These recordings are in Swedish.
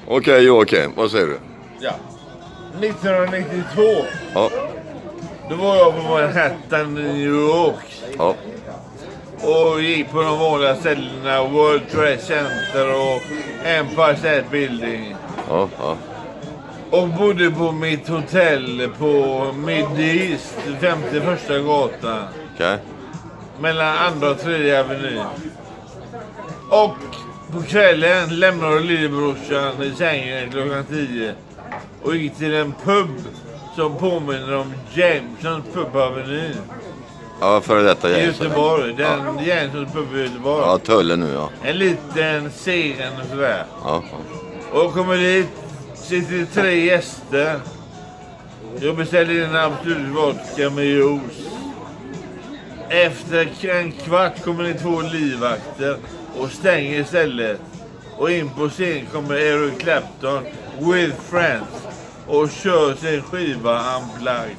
Okej, Joakim, vad säger du? Ja. 1992. Ja. Då var jag på Manhattan i New York. Ja. Och gick på de vanliga ställena. World Trade Center och Empire State Building. Ja, ja. Och bodde på mitt hotell på Mid-East, 51 gatan. Okej. Mellan andra och tredje avenyn. Och på kvällen lämnade lillebrorsan i sängen klockan 10. Och gick till en pub som påminner om Jamesons pub på avenyn. Ja, före detta I Jameson. Göteborg. Den Jamesons pub i Göteborg. Ja, Tullen nu, ja. En liten scen och sådär. Ja, Och kommer dit, sitter 3 gäster. Jag beställde en absolut vodka med juice. Efter en kvart kommer det 2 livvakter och stänger istället. Och in på scen kommer Eric Clapton with friends och kör sin skiva Unplugged.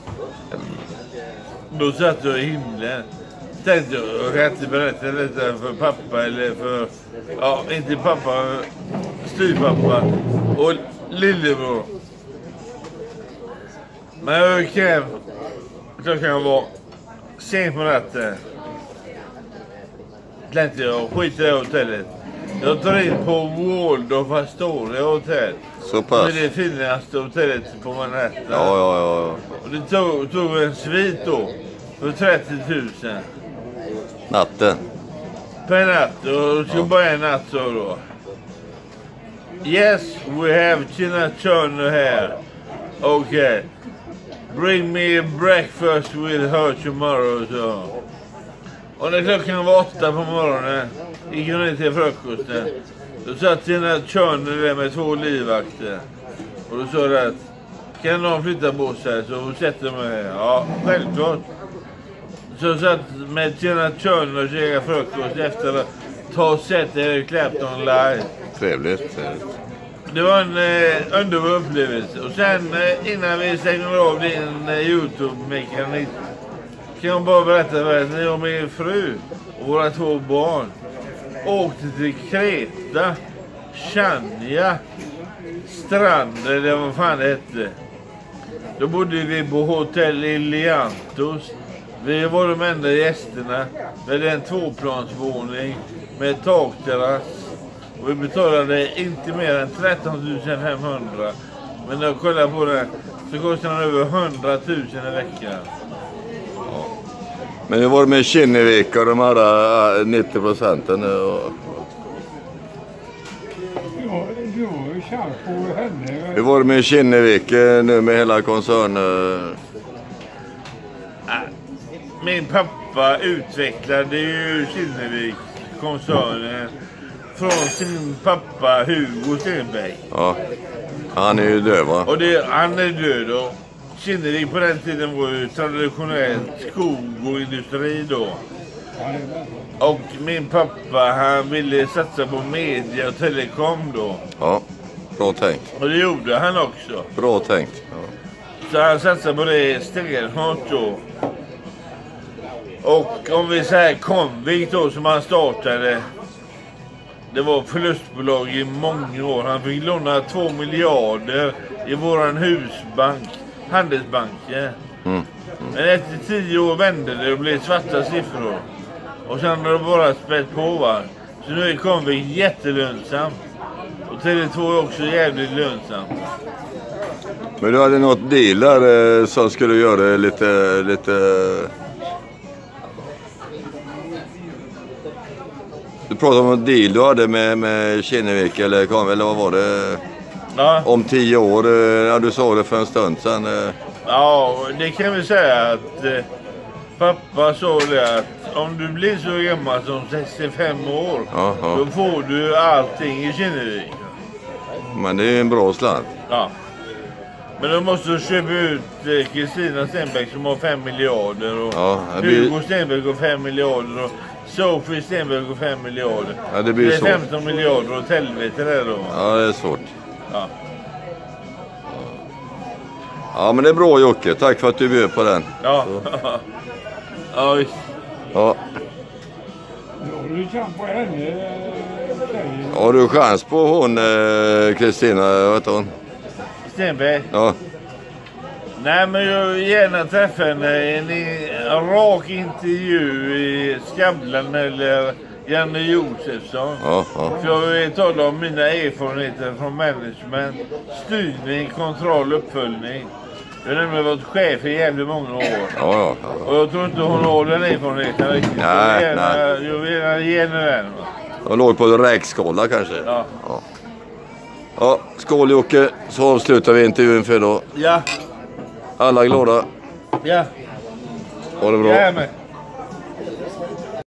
Då satt jag i himlen. Tänkte jag kan inte berätta detta för pappa eller för, ja inte pappa, styvpappa och lillebror. Men jag gick hem, klockan var sent på natten. Tänkte jag, skit i det hotellet. Jag tar in på Waldorf Astoria hotell. så pass. Det är det finaste hotellet på Manhattan. Ja. Och det tog en svit då för 30 000 Natten. per natt. Och det ska bara en natt så då. Yes, we have Tina Turner here. Okay. Bring me a breakfast with her tomorrow. Så. Och när klockan var 8 på morgonen gick hon ner till frukosten. Då satt Tina Turner där med 2 livvakter. Och då sa det att kan någon flytta på sig så sätter mig här. Ja, självklart. Så satt med Tina Turner och käkade frukost efter att ta och sett Eric Clapton live. Trevligt. Det var en underbar upplevelse. Och sen innan vi stänger av din YouTube-mekanism kan jag bara berätta för att jag och min fru och våra 2 barn åkte till Kreta, Chania, Strand eller vad fan det hette. Då bodde vi på hotell Iliantos. Vi var de enda gästerna. Vi hade en 2-plansvåning med takterrass. Och vi betalade inte mer än 13 500. Men när jag kollade på det så kostade den över 100 000 i veckan. Men vi var med Kinnevik och de andra 90%. Och... Ja, du har ju chans på henne. Vi var med Kinnevik nu med hela koncernen. Min pappa utvecklade ju Kinnevik-koncernen från sin pappa Hugo Stenberg. Ja, han är ju död va? Och han är död och Kinnevik på den tiden var ju traditionellt skog och industri då. Och min pappa han ville satsa på media och telekom då. Ja, bra tänkt. Och det gjorde han också. Bra tänkt. Ja. Så han satsade på det stenhårt då. Och om vi säger Comvik då som han startade. Det var förlustbolag i många år. Han fick låna 2 miljarder i våran husbank, Handelsbanken. Men efter 10 år vände det och blev svarta siffror. Och sen har det bara spett på va. Så nu är Comvik jättelönsamt. Och Tele2 är också jävligt lönsamt. Men du hade något deal där som skulle göra lite... Du pratade om en deal du hade med Kinnevik eller vad var det? Ja. Om 10 år, ja, du sa det för en stund sedan. Ja, det kan vi säga att pappa sa det att om du blir så gammal som 65 år då får du allting i Kinnevik. Men det är en bra slant. Ja. Men då måste du köpa ut Kristina Stenbeck som har 5 miljarder och Hugo Stenbeck har 5 miljarder och Sofie Stenbeck har 5 miljarder. Ja, det blir det är 15 miljarder åt helvete där då. Ja, det är svårt. Ja. Ja, men det är bra Jocke. Tack för att du bjöd på den. Ja. Ja, visst. Ja. Då har du chans på henne. dig. Har du chans på hon Kristina, vad heter hon? Stenberg? Ja. Nej, men jag vill gärna träffa henne i en rak intervju i Skavlan eller Janne Josefsson. Ja. För jag vill tala om mina erfarenheter från management, styrning, kontroll, uppföljning. Jag har nämligen varit chef i jävligt många år. Ja. Och jag tror inte hon har den erfarenheten riktigt. Nej. Jag vill gärna ge henne den. Jag låg på räkskålar kanske. Ja. Ja, skål Jocke. Så avslutar vi intervjun för idag. Ja. Alla glada. Ja. Ha det bra. Ja, men.